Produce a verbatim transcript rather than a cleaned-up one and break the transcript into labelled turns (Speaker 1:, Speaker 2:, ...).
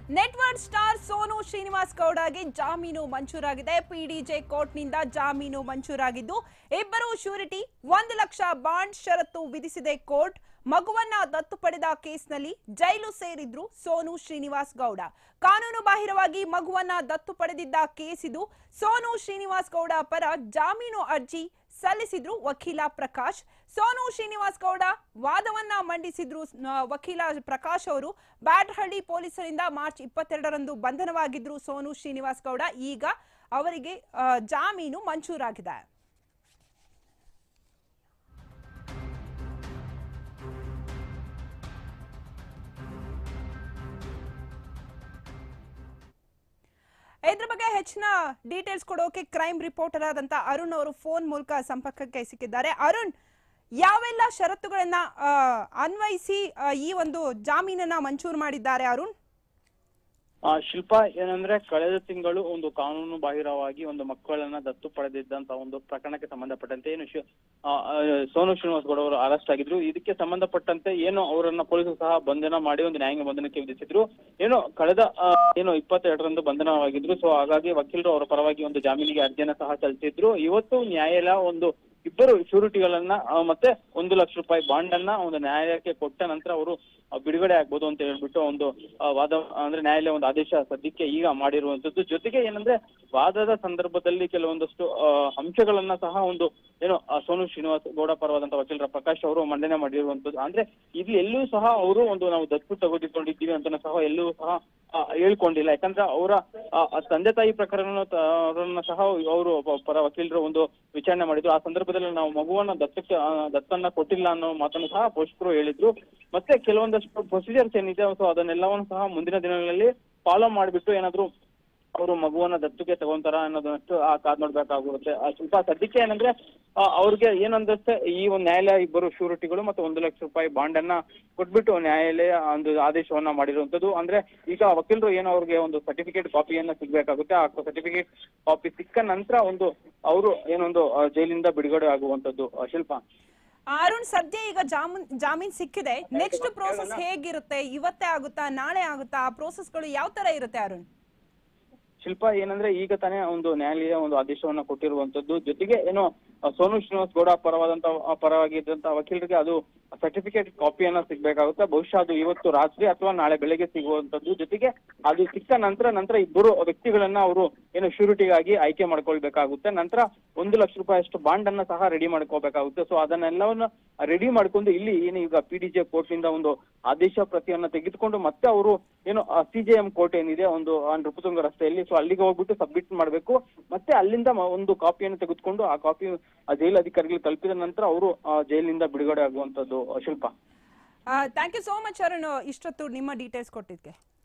Speaker 1: Network star Sonu Srinivas ಗೌಡಗೆ ಜಾಮೀನು ಮಂಜೂರಾಗಿದೆ. ಪಿಡಿಜೆ ಕೋರ್ಟ್ನಿಂದ ಜಾಮೀನು ಮಂಜೂರಾಗಿದ್ದು ಇಬ್ಬರು ಶ್ಯೂರಿಟಿ ಒಂದು ಲಕ್ಷ ಬಾಂಡ್ ಷರತ್ತು ವಿಧಿಸಿದೆ ಕೋರ್ಟ್. ಮಗುವನ್ನ ದತ್ತು ಪಡೆದ ಕೇಸ್ನಲ್ಲಿ ಜೈಲು ಸೇರಿದ್ರು ಸೋನು ಶ್ರೀನಿವಾಸ್ ಗೌಡ. ಕಾನೂನು ಬಾಹಿರವಾಗಿ ಮಗುವನ್ನ ದತ್ತು ಪಡೆದಿದ್ದ ಕೇಸ್ ಇದು. ಸೋನು ಶ್ರೀನಿವಾಸ್ ಗೌಡ ಪರ ಜಾಮೀನು ಅರ್ಜಿ ಸಲ್ಲಿಸಿದ್ರು ವಕೀಲ ಪ್ರಕಾಶ್. ಸೋನು ಶ್ರೀನಿವಾಸ್ ಗೌಡ ವಾದವನ್ನ ಮಂಡಿಸಿದ್ರು ವಕೀಲ ಪ್ರಕಾಶ್ ಅವರು. ಬ್ಯಾಡಹಳ್ಳಿ ಪೊಲೀಸರಿಂದ ಮಾರ್ಚ್ ಇಪ್ಪತ್ತೆರಡರಂದು ಬಂಧನವಾಗಿದ್ರು ಸೋನು ಶ್ರೀನಿವಾಸ್ ಗೌಡ. ಈಗ ಅವರಿಗೆ ಜಾಮೀನು ಮಂಜೂರಾಗಿದೆ. ಇದ್ರ ಬಗ್ಗೆ ಹೆಚ್ಚಿನ ಡೀಟೇಲ್ಸ್ ಕೊಡೋಕೆ ಕ್ರೈಮ್ ರಿಪೋರ್ಟರ್ ಆದಂತ ಅರುಣ್ ಅವರು ಫೋನ್ ಮೂಲಕ ಸಂಪರ್ಕಕ್ಕೆ ಸಿಕ್ಕಿದ್ದಾರೆ. ಅರುಣ್, ಯಾವೆಲ್ಲ ಷರತ್ತುಗಳನ್ನ ಅನ್ವಯಿಸಿ ಈ ಒಂದು ಜಾಮೀನನ್ನ ಮಂಜೂರು ಮಾಡಿದ್ದಾರೆ ಅರುಣ್?
Speaker 2: ಶಿಲ್ಪಾ, ಏನಂದ್ರೆ ಕಳೆದ ತಿಂಗಳು ಒಂದು ಕಾನೂನು ಬಾಹಿರವಾಗಿ ಒಂದು ಮಕ್ಕಳನ್ನ ದತ್ತು ಪಡೆದಿದ್ದಂತ ಒಂದು ಪ್ರಕರಣಕ್ಕೆ ಸಂಬಂಧಪಟ್ಟಂತೆ ಏನು ಸೋನು ಶ್ರೀನಿವಾಸ್ ಗೌಡ ಅವರು ಅರೆಸ್ಟ್ ಆಗಿದ್ರು. ಇದಕ್ಕೆ ಸಂಬಂಧಪಟ್ಟಂತೆ ಏನು ಅವರನ್ನ ಪೊಲೀಸರು ಸಹ ಬಂಧನ ಮಾಡಿ ಒಂದು ನ್ಯಾಯಾಂಗ ಬಂಧನಕ್ಕೆ ವಿಧಿಸಿದ್ರು. ಏನು ಕಳೆದ ಏನು ಇಪ್ಪತ್ತೆರಡರಂದು ಬಂಧನವಾಗಿದ್ರು. ಸೊ ಹಾಗಾಗಿ ವಕೀಲರು ಅವರ ಪರವಾಗಿ ಒಂದು ಜಾಮೀನಿಗೆ ಅರ್ಜಿಯನ್ನ ಸಹ ಸಲ್ಲಿಸಿದ್ರು. ಇವತ್ತು ನ್ಯಾಯಾಲಯ ಒಂದು ಇಬ್ಬರು ಶ್ಯೂರಿಟಿಗಳನ್ನ ಮತ್ತೆ ಒಂದು ಲಕ್ಷ ರೂಪಾಯಿ ಬಾಂಡ್ ಅನ್ನ ಒಂದು ನ್ಯಾಯಾಲಯಕ್ಕೆ ಕೊಟ್ಟ ನಂತರ ಅವರು ಬಿಡುಗಡೆ ಆಗ್ಬೋದು ಅಂತ ಹೇಳ್ಬಿಟ್ಟು ಒಂದು ವಾದ ಅಂದ್ರೆ ನ್ಯಾಯಾಲಯ ಒಂದು ಆದೇಶ ಸದ್ಯಕ್ಕೆ ಈಗ ಮಾಡಿರುವಂತದ್ದು. ಜೊತೆಗೆ ಏನಂದ್ರೆ ವಾದದ ಸಂದರ್ಭದಲ್ಲಿ ಕೆಲವೊಂದಷ್ಟು ಅಂಶಗಳನ್ನ ಸಹ ಒಂದು ಏನು ಸೋನು ಶ್ರೀನಿವಾಸ್ ಗೌಡ ಪರವಾದಂತ ವಕೀಲರ ಪ್ರಕಾಶ್ ಅವರು ಮಂಡನೆ ಮಾಡಿರುವಂತದ್ದು. ಅಂದ್ರೆ ಇಲ್ಲಿ ಎಲ್ಲೂ ಸಹ ಅವರು ಒಂದು ನಾವು ದತ್ತು ತೆಗೆದುಕೊಂಡಿದ್ದೀವಿ ಅಂತ ಸಹ ಎಲ್ಲೂ ಸಹ ಹೇಳ್ಕೊಂಡಿಲ್ಲ. ಯಾಕಂದ್ರೆ ಅವರ ತಂದೆ ತಾಯಿ ಪ್ರಕರಣ ಸಹ ಅವರು ಪರ ವಕೀಲರು ಒಂದು ವಿಚಾರಣೆ ಮಾಡಿದ್ರು. ಆ ಸಂದರ್ಭದಲ್ಲಿ ನಾವು ಮಗುವನ್ನ ದತ್ತಕ್ಕೆ ದತ್ತನ್ನ ಕೊಟ್ಟಿಲ್ಲ ಅನ್ನೋ ಮಾತನ್ನು ಸಹ ಪೋಷಕರು ಹೇಳಿದ್ರು. ಮತ್ತೆ ಕೆಲವೊಂದಷ್ಟು ಪ್ರೊಸೀಜರ್ಸ್ ಏನಿದೆ ಸೊ ಅದನ್ನೆಲ್ಲವನ್ನು ಸಹ ಮುಂದಿನ ದಿನಗಳಲ್ಲಿ ಫಾಲೋ ಮಾಡಿಬಿಟ್ಟು ಏನಾದ್ರು ಅವರು ಮಗುವನ್ನ ದತ್ತಕ್ಕೆ ತಗೊಂತಾರ ಅನ್ನೋದನ್ನಷ್ಟು ಆ ಕಾದ್ ನೋಡ್ಬೇಕಾಗುತ್ತೆ. ಸ್ವಲ್ಪ ಸದ್ಯಕ್ಕೆ ಏನಂದ್ರೆ ಅವ್ರಿಗೆ ಏನಂದ್ರೆ ಈ ಒಂದು ನ್ಯಾಯಾಲಯ ಇಬ್ಬರು ಶ್ಯೂರಿಟಿಗಳು ಮತ್ತೆ ಒಂದು ಲಕ್ಷ ರೂಪಾಯಿ ಬಾಂಡ್ ಅನ್ನ ಕೊಟ್ಬಿಟ್ಟು ನ್ಯಾಯಾಲಯ ಒಂದು ಆದೇಶವನ್ನ ಮಾಡಿರುವಂತದ್ದು. ಅಂದ್ರೆ ಈಗ ವಕೀಲರು ಏನೋ ಅವ್ರಿಗೆ ಒಂದು ಸರ್ಟಿಫಿಕೇಟ್ ಕಾಪಿಯನ್ನ ಸಿಗ್ಬೇಕಾಗುತ್ತೆ. ಆ ಸರ್ಟಿಫಿಕೇಟ್ ಕಾಪಿ ಸಿಕ್ಕ ನಂತರ ಒಂದು ಅವರು ಏನೊಂದು ಜೈಲಿಂದ ಬಿಡುಗಡೆ ಆಗುವಂತದ್ದು. ಶಿಲ್ಪಾ,
Speaker 1: ಅರುಣ್, ಸದ್ಯ ಈಗ ಜಾಮೀನ್ ಜಾಮೀನ್ ಸಿಕ್ಕಿದೆ. ನೆಕ್ಸ್ಟ್ ಪ್ರೋಸೆಸ್ ಹೇಗಿರುತ್ತೆ? ಇವತ್ತೇ ಆಗುತ್ತಾ, ನಾಳೆ ಆಗುತ್ತಾ? ಆ ಪ್ರೋಸೆಸ್ಗಳು ಯಾವ ತರ ಇರುತ್ತೆ ಅರುಣ್?
Speaker 2: ಶಿಲ್ಪಾ, ಏನಂದ್ರೆ ಈಗ ತಾನೇ ಒಂದು ನ್ಯಾಯಾಲಯ ಒಂದು ಆದೇಶವನ್ನ ಕೊಟ್ಟಿರುವಂತದ್ದು. ಜೊತೆಗೆ ಏನು ಸೋನು ಶ್ರೀನಿವಾಸ್ ಗೌಡ ಪರವಾದಂತ ಪರವಾಗಿದ್ದಂತ ವಕೀಲರಿಗೆ ಅದು ಸರ್ಟಿಫಿಕೇಟ್ ಕಾಪಿಯನ್ನ ಸಿಗ್ಬೇಕಾಗುತ್ತೆ. ಬಹುಶಃ ಅದು ಇವತ್ತು ರಾತ್ರಿ ಅಥವಾ ನಾಳೆ ಬೆಳಗ್ಗೆ ಸಿಗುವಂತದ್ದು. ಜೊತೆಗೆ ಅದು ಸಿಕ್ಕ ನಂತರ ನಂತರ ಇಬ್ಬರು ವ್ಯಕ್ತಿಗಳನ್ನ ಅವರು ಏನು ಶ್ಯೂರಿಟಿಗಾಗಿ ಆಯ್ಕೆ ಮಾಡ್ಕೊಳ್ಬೇಕಾಗುತ್ತೆ. ನಂತರ ಒಂದು ಲಕ್ಷ ರೂಪಾಯಿ ಅಷ್ಟು ಬಾಂಡ್ ಅನ್ನ ಸಹ ರೆಡಿ ಮಾಡ್ಕೋಬೇಕಾಗುತ್ತೆ. ಸೊ ಅದನ್ನೆಲ್ಲವನ್ನ ರೆಡಿ ಮಾಡ್ಕೊಂಡು ಇಲ್ಲಿ ಏನು ಈಗ ಪಿ ಡಿ ಜೆ ಕೋರ್ಟ್ ನಿಂದ ಒಂದು ಆದೇಶ ಪ್ರತಿಯನ್ನ ತೆಗೆದುಕೊಂಡು ಮತ್ತೆ ಅವರು ಏನು ಸಿ ಜೆ ಎಂ ಕೋರ್ಟ್ ಏನಿದೆ ಒಂದು ನೃಪತುಂಗ ರಸ್ತೆಯಲ್ಲಿ, ಸೊ ಅಲ್ಲಿಗೆ ಹೋಗ್ಬಿಟ್ಟು ಸಬ್ಮಿಟ್ ಮಾಡ್ಬೇಕು. ಮತ್ತೆ ಅಲ್ಲಿಂದ ಒಂದು ಕಾಪಿಯನ್ನು ತೆಗೆದುಕೊಂಡು ಆ ಕಾಪಿ ಜೈಲು ಅಧಿಕಾರಿಗಳು ತಲುಪಿದ ನಂತರ ಅವರು ಜೈಲಿನಿಂದ ಬಿಡುಗಡೆ ಆಗುವಂತದ್ದು. Shilpa,
Speaker 1: thank you so much Arun, ಇಷ್ಟೊತ್ತು ನಿಮ್ಮ ಡೀಟೇಲ್ಸ್ ಕೊಟ್ಟಿದ್ದೆ.